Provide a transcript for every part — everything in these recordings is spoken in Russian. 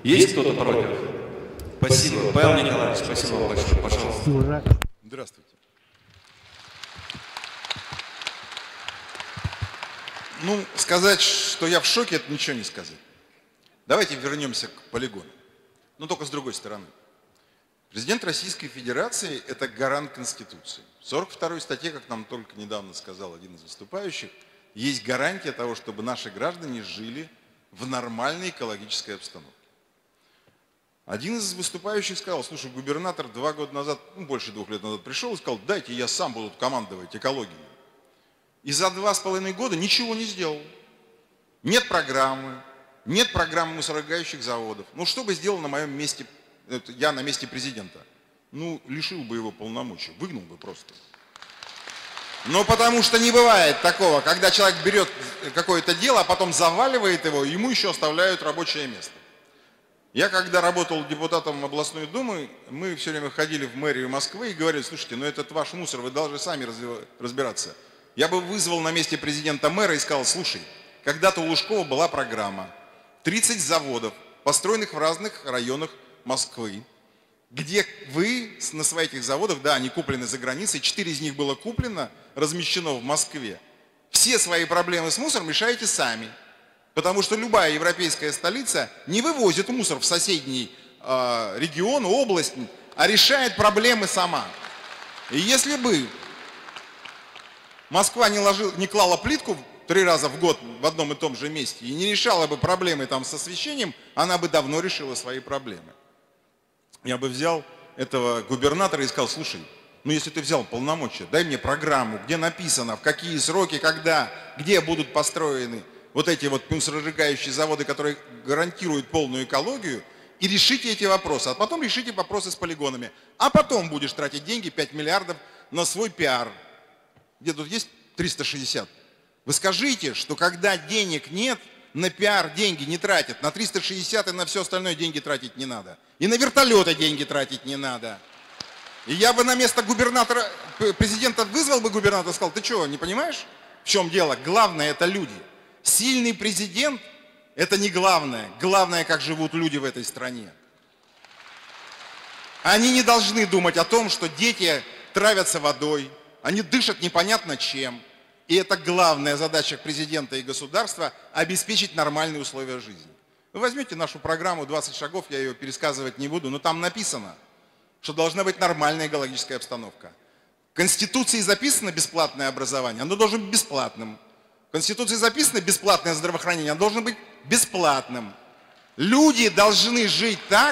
Есть кто-то против? Спасибо. Павел Николаевич, спасибо вам большое. Пожалуйста. Здравствуйте. Ну, сказать, что я в шоке, это ничего не сказать. Давайте вернемся к полигону. Но только с другой стороны. Президент Российской Федерации – это гарант Конституции. В 42-й статье, как нам только недавно сказал один из выступающих, есть гарантия того, чтобы наши граждане жили в нормальной экологической обстановке. Один из выступающих сказал: слушай, губернатор 2 года назад, больше 2 лет назад пришел и сказал: дайте я сам буду командовать экологией. И за 2,5 года ничего не сделал. Нет программы мусоросжигающих заводов. Ну что бы сделал на моем месте, я на месте президента? Ну, лишил бы его полномочий, выгнал бы просто. Но потому что не бывает такого, когда человек берет какое-то дело, а потом заваливает его, ему еще оставляют рабочее место. Я когда работал депутатом областной думы, мы все время ходили в мэрию Москвы и говорили: слушайте, ну этот ваш мусор, вы должны сами разбираться. Я бы вызвал на месте президента мэра и сказал: слушай, когда-то у Лужкова была программа, 30 заводов, построенных в разных районах Москвы, где вы на своих этих заводах, да, они куплены за границей, 4 из них было куплено, размещено в Москве. Все свои проблемы с мусором решаете сами. Потому что любая европейская столица не вывозит мусор в соседний регион, область, а решает проблемы сама. И если бы Москва не клала плитку 3 раза в год в одном и том же месте и не решала бы проблемы там с освещением, она бы давно решила свои проблемы. Я бы взял этого губернатора и сказал: слушай, ну если ты взял полномочия, дай мне программу, где написано, в какие сроки, когда, где будут построены вот эти вот мусоросжигающие заводы, которые гарантируют полную экологию, и решите эти вопросы. А потом решите вопросы с полигонами. А потом будешь тратить деньги, 5 миллиардов, на свой пиар. Где тут есть 360? Вы скажите, что когда денег нет, на пиар деньги не тратят. На 360 и на все остальное деньги тратить не надо. И на вертолеты деньги тратить не надо. И я бы на место губернатора, президента вызвал бы губернатора и сказал: ты что, не понимаешь, в чем дело? Главное — это люди. Сильный президент – это не главное. Главное, как живут люди в этой стране. Они не должны думать о том, что дети травятся водой, они дышат непонятно чем. И это главная задача президента и государства – обеспечить нормальные условия жизни. Вы возьмете нашу программу «20 шагов», я ее пересказывать не буду, но там написано, что должна быть нормальная экологическая обстановка. В Конституции записано бесплатное образование, оно должно быть бесплатным. В Конституции записано бесплатное здравоохранение, оно должно быть бесплатным. Люди должны жить так,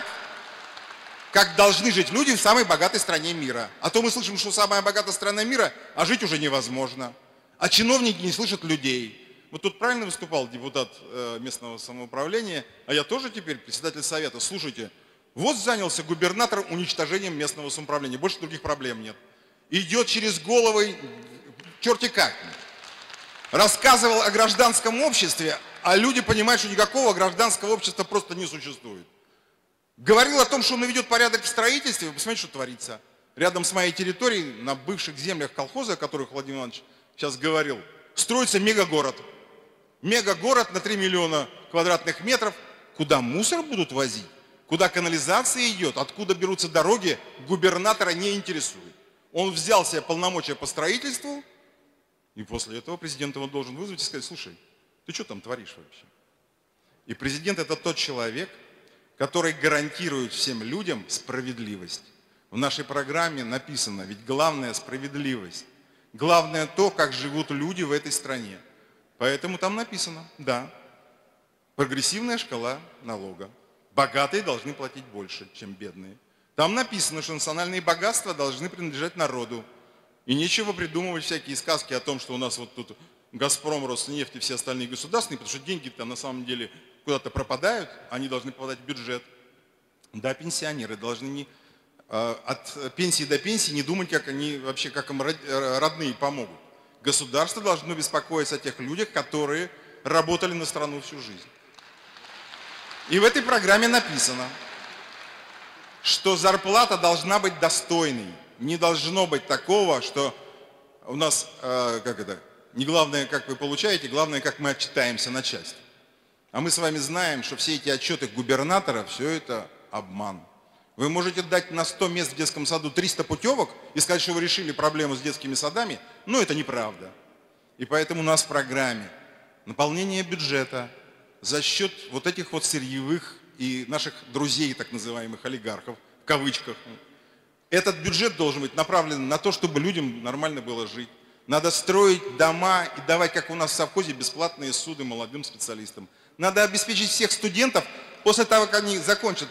как должны жить люди в самой богатой стране мира. А то мы слышим, что самая богатая страна мира, а жить уже невозможно. А чиновники не слышат людей. Вот тут правильно выступал депутат местного самоуправления, а я тоже теперь председатель совета. Слушайте, вот занялся губернатор уничтожением местного самоуправления, больше других проблем нет. Идет через головы черти как. Рассказывал о гражданском обществе, а люди понимают, что никакого гражданского общества просто не существует. Говорил о том, что он наведет порядок в строительстве. Вы посмотрите, что творится. Рядом с моей территорией, на бывших землях колхоза, о которых Владимир Иванович сейчас говорил, строится мегагород. Мегагород на 3 миллиона квадратных метров, куда мусор будут возить, куда канализация идет, откуда берутся дороги, губернатора не интересует. Он взял себе полномочия по строительству, и после этого президент его должен вызвать и сказать: слушай, ты что там творишь вообще? И президент — это тот человек, который гарантирует всем людям справедливость. В нашей программе написано, ведь главное — справедливость. Главное то, как живут люди в этой стране. Поэтому там написано, да, прогрессивная шкала налога. Богатые должны платить больше, чем бедные. Там написано, что национальные богатства должны принадлежать народу. И нечего придумывать всякие сказки о том, что у нас вот тут Газпром, Роснефть и все остальные государственные, потому что деньги-то на самом деле куда-то пропадают, они должны попадать в бюджет. Да, пенсионеры должны от пенсии до пенсии не думать, как они вообще, как им родные помогут. Государство должно беспокоиться о тех людях, которые работали на страну всю жизнь. И в этой программе написано, что зарплата должна быть достойной. Не должно быть такого, что у нас, не главное, как вы получаете, главное, как мы отчитаемся начальству. А мы с вами знаем, что все эти отчеты губернатора, все это обман. Вы можете дать на 100 мест в детском саду 300 путевок и сказать, что вы решили проблему с детскими садами, но это неправда. И поэтому у нас в программе наполнение бюджета за счет вот этих вот сырьевых и наших друзей, так называемых олигархов, в кавычках. Этот бюджет должен быть направлен на то, чтобы людям нормально было жить. Надо строить дома и давать, как у нас в совхозе, бесплатные суды молодым специалистам. Надо обеспечить всех студентов, после того, как они закончат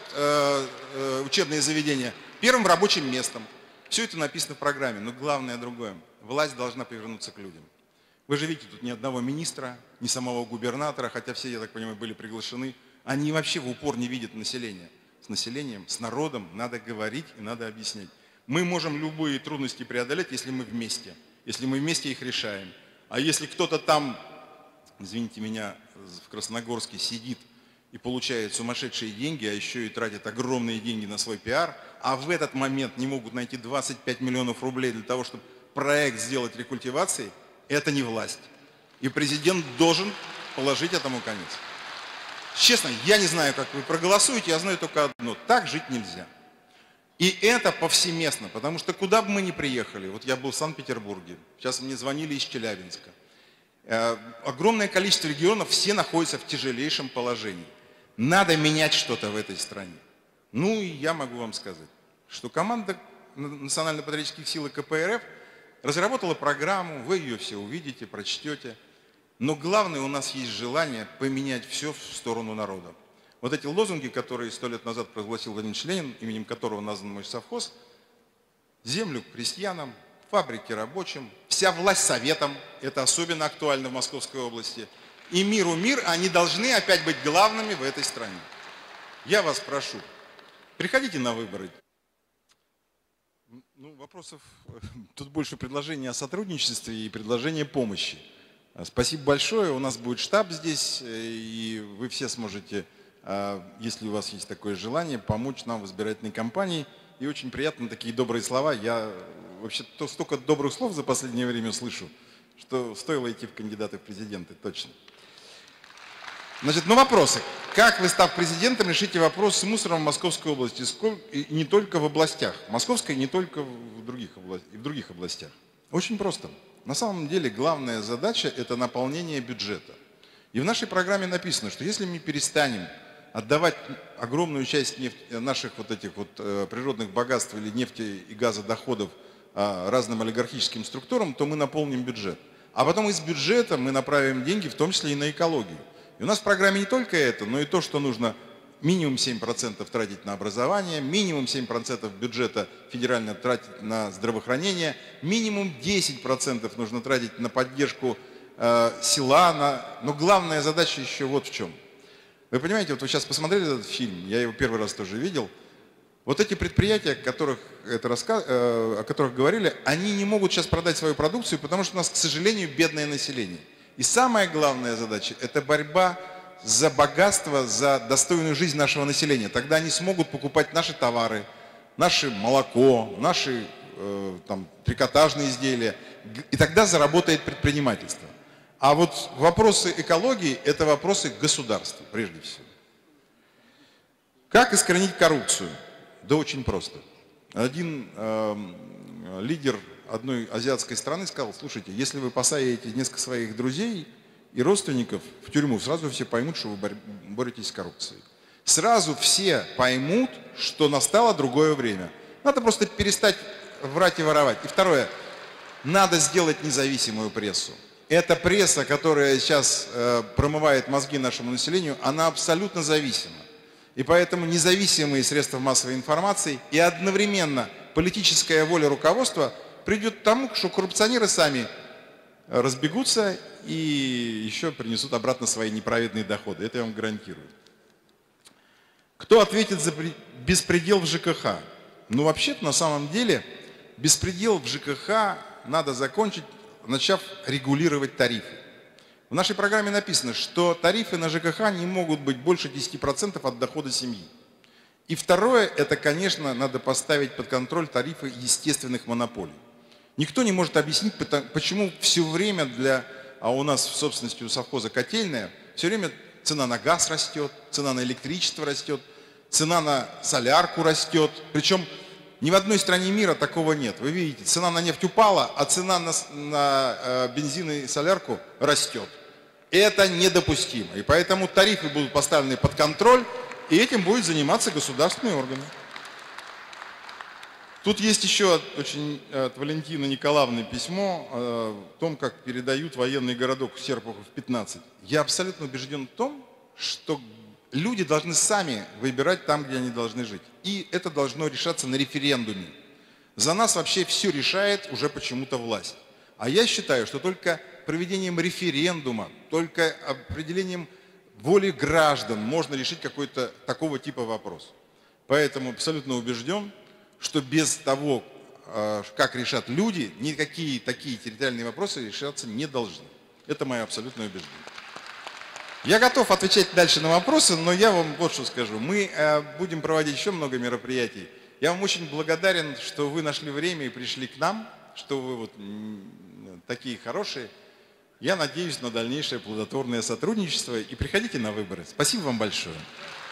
учебные заведения, первым рабочим местом. Все это написано в программе, но главное другое. Власть должна повернуться к людям. Вы же видите, тут ни одного министра, ни самого губернатора, хотя все, я так понимаю, были приглашены. Они вообще в упор не видят население. С населением, с народом надо говорить и надо объяснять. Мы можем любые трудности преодолеть, если мы вместе. Если мы вместе их решаем. А если кто-то там, извините меня, в Красногорске сидит и получает сумасшедшие деньги, а еще и тратит огромные деньги на свой пиар, а в этот момент не могут найти 25 миллионов рублей для того, чтобы проект сделать рекультивации, это не власть. И президент должен положить этому конец. Честно, я не знаю, как вы проголосуете, я знаю только одно. Так жить нельзя. И это повсеместно, потому что куда бы мы ни приехали, вот я был в Санкт-Петербурге, сейчас мне звонили из Челябинска, огромное количество регионов, все находятся в тяжелейшем положении. Надо менять что-то в этой стране. Ну и я могу вам сказать, что команда Национально-патриотических сил и КПРФ разработала программу, вы ее все увидите, прочтете. Но главное, у нас есть желание поменять все в сторону народа. Вот эти лозунги, которые 100 лет назад провозгласил Владимир Ильич Ленин, именем которого назван мой совхоз: землю крестьянам, фабрики рабочим, вся власть советам, это особенно актуально в Московской области, и миру мир, они должны опять быть главными в этой стране. Я вас прошу, приходите на выборы. Ну, вопросов, тут больше предложений о сотрудничестве и предложения помощи. Спасибо большое, у нас будет штаб здесь, и вы все сможете, если у вас есть такое желание, помочь нам в избирательной кампании. И очень приятно такие добрые слова. Я вообще столько добрых слов за последнее время слышу, что стоило идти в кандидаты в президенты, точно. Значит, ну вопросы. Как вы, став президентом, решите вопрос с мусором в Московской области? И не только в областях. Московской, не только в других областях. Очень просто. На самом деле главная задача – это наполнение бюджета. И в нашей программе написано, что если мы перестанем отдавать огромную часть наших вот этих вот природных богатств или нефти и газодоходов разным олигархическим структурам, то мы наполним бюджет. А потом из бюджета мы направим деньги, в том числе и на экологию. И у нас в программе не только это, но и то, что нужно минимум 7% тратить на образование, минимум 7% бюджета федерально тратить на здравоохранение, минимум 10% нужно тратить на поддержку села. Но главная задача еще вот в чем. Вы понимаете, вот вы сейчас посмотрели этот фильм, я его первый раз тоже видел. Вот эти предприятия, о которых говорили, они не могут сейчас продать свою продукцию, потому что у нас, к сожалению, бедное население. И самая главная задача – это борьба за богатство, за достойную жизнь нашего населения. Тогда они смогут покупать наши товары, наше молоко, наши трикотажные изделия. И тогда заработает предпринимательство. А вот вопросы экологии – это вопросы государства, прежде всего. Как искоренить коррупцию? Да очень просто. Один лидер одной азиатской страны сказал: слушайте, если вы посадите несколько своих друзей и родственников в тюрьму, сразу все поймут, что вы боретесь с коррупцией. Сразу все поймут, что настало другое время. Надо просто перестать врать и воровать. И второе, надо сделать независимую прессу. Эта пресса, которая сейчас промывает мозги нашему населению, она абсолютно зависима. И поэтому независимые средства массовой информации и одновременно политическая воля руководства придет к тому, что коррупционеры сами разбегутся и еще принесут обратно свои неправедные доходы. Это я вам гарантирую. Кто ответит за беспредел в ЖКХ? Ну, вообще-то, на самом деле, беспредел в ЖКХ надо закончить, начав регулировать тарифы. В нашей программе написано, что тарифы на ЖКХ не могут быть больше 10% от дохода семьи. И второе, это, конечно, надо поставить под контроль тарифы естественных монополий. Никто не может объяснить, почему все время а у нас в собственности у совхоза котельная, все время цена на газ растет, цена на электричество растет, цена на солярку растет. Причем ни в одной стране мира такого нет. Вы видите, цена на нефть упала, а цена на бензин и солярку растет. Это недопустимо. И поэтому тарифы будут поставлены под контроль, и этим будут заниматься государственные органы. Тут есть еще от Валентины Николаевны письмо о том, как передают военный городок Серпухов 15. Я абсолютно убежден в том, что люди должны сами выбирать там, где они должны жить. И это должно решаться на референдуме. За нас вообще все решает уже почему-то власть. А я считаю, что только проведением референдума, только определением воли граждан можно решить какой-то такого типа вопрос. Поэтому абсолютно убежден, что без того, как решат люди, никакие такие территориальные вопросы решаться не должны. Это мое абсолютное убеждение. Я готов отвечать дальше на вопросы, но я вам вот что скажу. Мы будем проводить еще много мероприятий. Я вам очень благодарен, что вы нашли время и пришли к нам, что вы вот такие хорошие. Я надеюсь на дальнейшее плодотворное сотрудничество и приходите на выборы. Спасибо вам большое.